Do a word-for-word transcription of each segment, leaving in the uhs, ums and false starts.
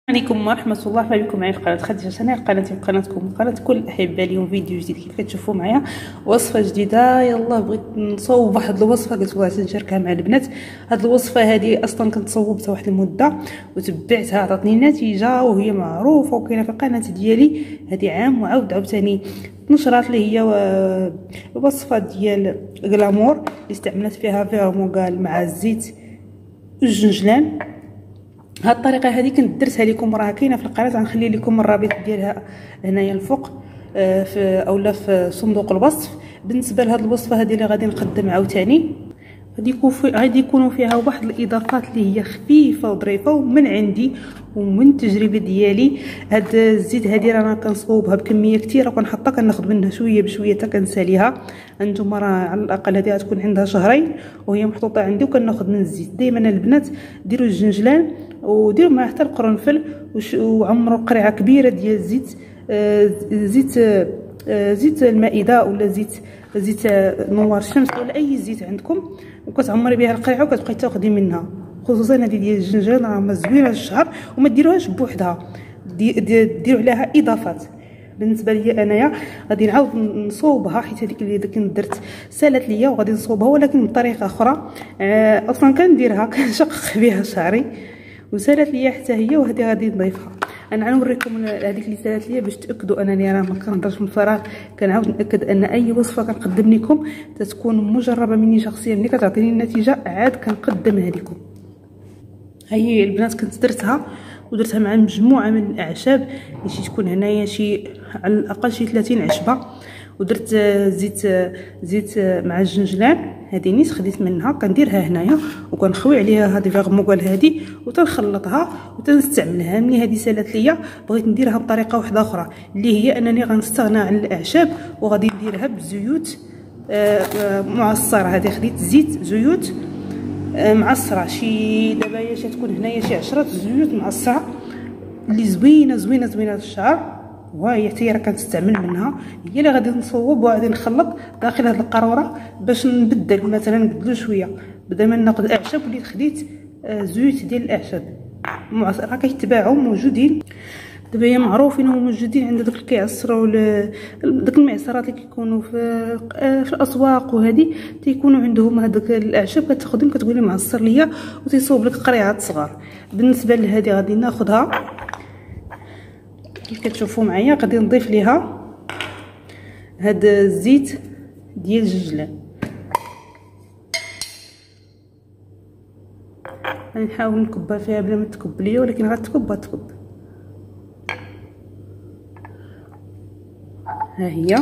عليكم ورحمه الله بكم معايا في قناه خديجه شناير، قناتي وقناتكم وقناه كل الاحباء. اليوم فيديو جديد كيف كتشوفوا معايا وصفه جديده. يلا بغيت نصوب واحد الوصفه قلت بغيت نشاركها مع البنات. هاد الوصفه هذه اصلا كنت صوبتها واحد المده وتبعتها، عطاتني نتيجه وهي معروفه وكاينه في القناه ديالي هذه عام، وعاود عاوتاني نشرات لي هي وصفه ديال غلامور اللي استعملت فيها فيرموغال مع الزيت والجنجلان. هاد الطريقه هذه كنت درتها لكم، راه كاينه في القناه، غنخلي لكم الرابط ديالها هنايا الفوق في اولا في صندوق الوصف. بالنسبه لهاد الوصفه هذه اللي غادي نقدم عاوتاني غادي يكون في غادي يكونوا فيها واحد الاضافات اللي هي خفيفه وظريفه ومن عندي ومن التجربه ديالي. هاد الزيت هذه رانا كنصوبها بكميه كثيره وكنحطها كناخذ منها شويه بشويه حتى كنساليها. انتم راه على الاقل هذه غتكون عندها شهرين وهي محطوطه عندي وكناخذ من الزيت. دائما البنات ديروا الجنجلان وديروا معاه حتى القرنفل وعمروا قرعه كبيره ديال الزيت، آه زيت آه زيت المائده ولا زيت زيت نوار الشمس ولا اي زيت عندكم، وكتعمري بها القرعه وكتبقاي تاخذي منها. خصوصا هذه ديال الجنجان راه زوينه للشعر وما ديروهاش بوحدها، ديروا عليها اضافات. بالنسبه لي انايا غادي نعاود نصوبها حيت هذيك اللي كنت درت سالت ليا وغادي نصوبها ولكن بطريقه اخرى. آه اصلا كنديرها كنشقق بها شعري وسالت ليا حتى هي، وهذه غادي نضيفها. انا غنوريكم هذيك اللي سالت ليا باش تاكدوا انني راه ما كنهضرش من الفراغ. كنعاود ناكد ان اي وصفه كنقدم لكم تتكون مجربه مني شخصيا، ملي كتعطيني النتيجه عاد كنقدمها لكم. هي البنات كنت درتها ودرتها مع مجموعه من الاعشاب اللي شي تكون هنايا شي على الاقل شي ثلاثين عشبه، ودرت زيت زيت مع الجنجلان. هذه نيت خديت منها كنديرها هنايا وكنخوي عليها هذه فيرموغال هذه وتنخلطها وتنستعملها. ملي هذه سالت ليا بغيت نديرها بطريقه واحده اخرى اللي هي انني غنستغنى عن الاعشاب وغادي نديرها بزيوت معصره. هذه خديت زيت زيوت معصره شي دابا هي تكون هنايا شي عشرة زيوت معصره اللي زوينه زوينه زوينه للشعر، وهي حتى هي راه كنستعمل منها. هي اللي غادي نصوب وغادي نخلط داخل هذه القاروره باش نبدل مثلا نبدلو شويه. بدل ما ناخذ اعشاب وليت خديت زيوت ديال الاعشاب راه كيتباعوا موجودين دابا، هي معروفين وموجودين عند داك اللي كيعصروا داك المعصرات اللي كيكونوا في في الاسواق، وهذه تيكونوا عندهم هذوك الاعشاب كتاخذهم كتقولي معصر ليا وتيصوب لك قريعات صغار. بالنسبه لهذه غادي ناخذها كيف كتشوفوا معايا، غادي نضيف ليها هذا الزيت ديال الجنجلان. غنحاول نكبها فيها بلا ما تكب ليا، ولكن غتكب غتكب. ها هي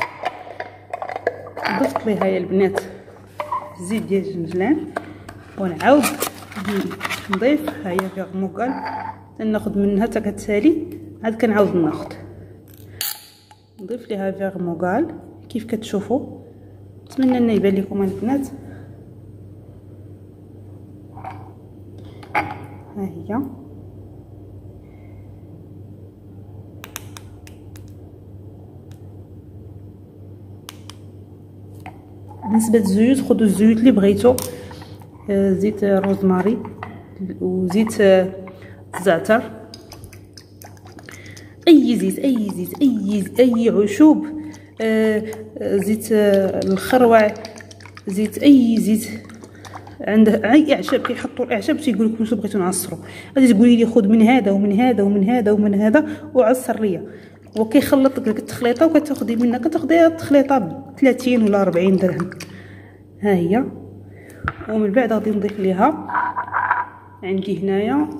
ضفت ليها يا البنات الزيت ديال الجنجلان ونعاود نضيف. ها هي فيرموغال ناخذ منها حتى كتسالي عاد كنعاود ناخذ نضيف ليها فيرموغال كيف كتشوفوا. نتمنى ان يبان لكم البنات. ها هي بالنسبه للزيوت خذوا الزيوت اللي بغيتو، زيت روزماري وزيت الزعتر، اي زيت اي زيت اي اي عشوب، آه زيت آه الخروع، زيت اي زيت عند اي اعشاب كيحطوا الاعشاب تيقول لكم واش بغيتو نعصروا. غادي تقولي لي خذ من هذا ومن هذا ومن هذا ومن هذا وعصر ليا، وكيخلط لك التخليطه وكتاخدي منها كتاخديها التخليطه ب ثلاثين ولا أربعين درهم. ها هي ومن بعد غادي نضيف ليها عندي هنايا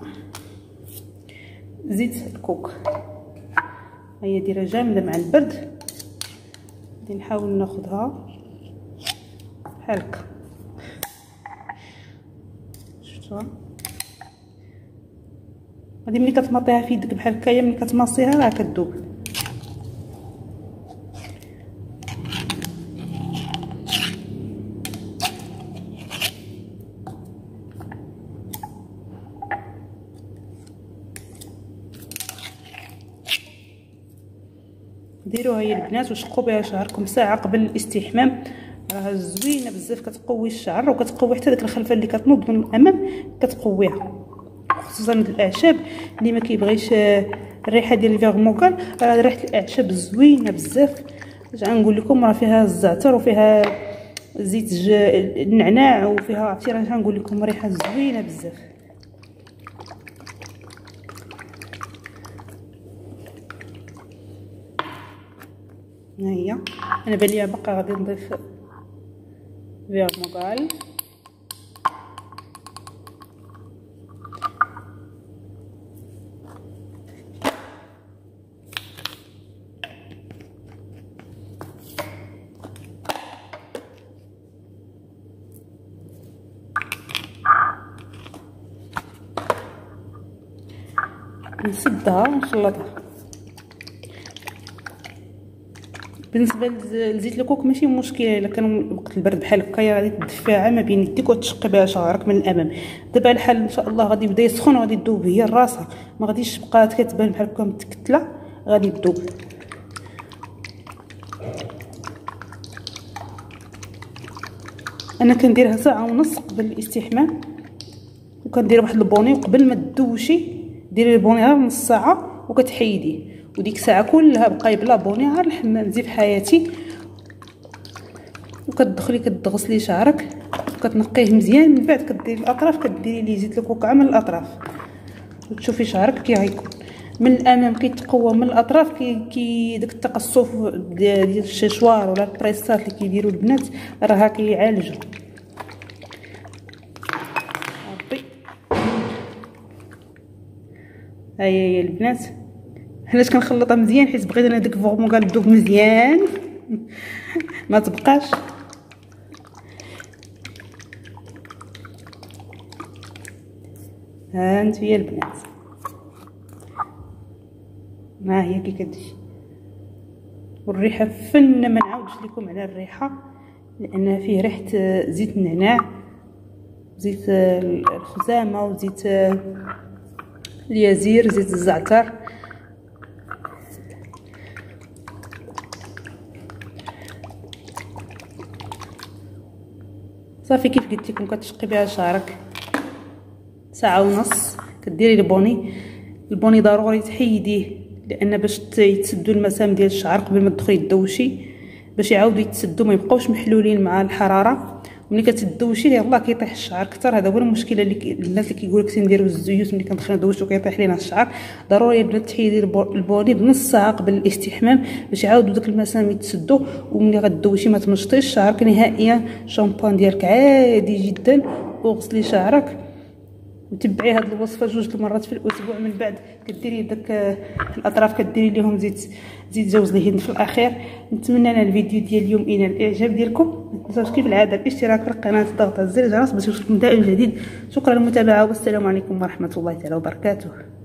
زيت الكوك. هي دايره جامده مع البرد، غادي نحاول ناخذها بحال هكا شفتوها. غادي ملي كتمطيها في يدك بحال هكايا ملي كتماصيها راه كتذوب. ديروها يا البنات وشقوا بها شعركم ساعه قبل الاستحمام، راه زوينه بزاف كتقوي الشعر وكتقوي حتى داك الخلفه اللي كتنوض من الامام كتقويها. خصوصا الاعشاب اللي ما كيبغيش الريحه ديال الفيغموكال، راه ريحه الاعشاب زوينه بزاف. اش غنقول لكم، راه فيها الزعتر وفيها زيت النعناع وفيها عرفتي، راه غنقول لكم ريحه زوينه بزاف. ها هي انا بالي باقا غادي نضيف فيغموكال. نسدها ونخلطها. بالنسبه لزيت الكوك ماشي مشكله، الا كان وقت البرد بحال هكايا غادي تدفعها ما بين يديك وتشقي بها شعرك من الامام. دابا الحال ان شاء الله غادي يبدا يسخن وغادي تذوب هي راسها، ما غاديش تبقى كتبان بحال هكا متكتله، غادي تذوب. انا كنديرها ساعه ونص قبل الاستحمام، وكندير واحد البوني، وقبل ما تدوشي ديري البوني غير نص ساعه وكتحيديه، وديك الساعه كلها بقاي بلا بوني غير الحمام زي في حياتي. وكتدخلي كتغسلي شعرك وكتنقيه مزيان، من بعد كديري الاطراف، كديري ليه زيت الكوكعه من الاطراف وتشوفي شعرك كي غيكون. من الامام كيتقوى، من الاطراف كي كي داك التقصف ديال الششوار ولا البريسات اللي كيديروا البنات راه كيعالجوا. ربي ها هي البنات، علاش كنخلطها مزيان؟ حيت بغيت انا داك الفيغموكال تذوب مزيان ما تبقاش. ها انت يا البنات، ها هي كي كتجي. والريحه فن، ما نعاودش لكم على الريحه لان فيه ريحه زيت النعناع، زيت الخزامه، وزيت اليازير، زيت الزعتر. صافي كيف قلت لكم كتشقي بها شعرك ساعه ونص. كديري البوني، البوني ضروري تحيديه لان باش يتسدوا المسام ديال الشعر قبل ما تدخلي تدوشي، باش يعاودوا يتسدوا ما يبقاوش محلولين مع الحراره. ملي كتدوشي يلاه كيطيح الشعر كثر. هذا هو المشكله اللي كي... الناس اللي كيقول لك سنديروا الزيوت ملي كندخلوا ندوشوا كيطيح لينا الشعر. ضروري البنات تحيدي البوني بنص ساعه قبل الاستحمام باش يعاودوا داك المسام يتسدوا. وملي غدوشي ما تمشطيش شعرك نهائيا، شامبوان ديالك عادي جدا وغسلي شعرك. وتبعي هذه الوصفه جوج المرات في الاسبوع. من بعد كديري داك الاطراف كديري ليهم زيت زيت جوز الهند في الاخير. نتمنى ان الفيديو ديال اليوم ينال الاعجاب ديالكم. ما تنساوش كيف العاده الاشتراك في القناه، ضغط على زر الجرس باش يوصلكم دائما جديد. شكرا للمتابعه والسلام عليكم ورحمه الله تعالى وبركاته.